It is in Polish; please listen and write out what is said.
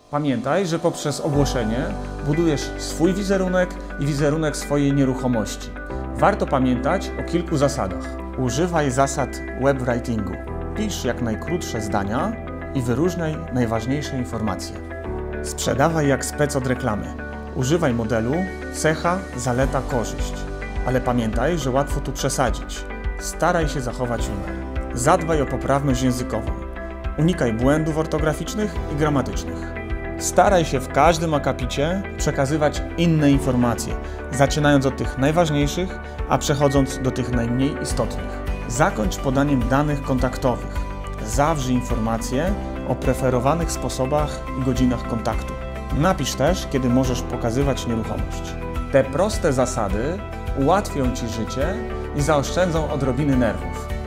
Pamiętaj, że poprzez ogłoszenie budujesz swój wizerunek i wizerunek swojej nieruchomości. Warto pamiętać o kilku zasadach. Używaj zasad webwritingu. Pisz jak najkrótsze zdania i wyróżniaj najważniejsze informacje. Sprzedawaj jak spec od reklamy. Używaj modelu cecha, zaleta, korzyść. Ale pamiętaj, że łatwo tu przesadzić. Staraj się zachować humor. Zadbaj o poprawność językową. Unikaj błędów ortograficznych i gramatycznych. Staraj się w każdym akapicie przekazywać inne informacje, zaczynając od tych najważniejszych, a przechodząc do tych najmniej istotnych. Zakończ podaniem danych kontaktowych. Zawrzyj informacje o preferowanych sposobach i godzinach kontaktu. Napisz też, kiedy możesz pokazywać nieruchomość. Te proste zasady ułatwią Ci życie i zaoszczędzą odrobiny nerwów.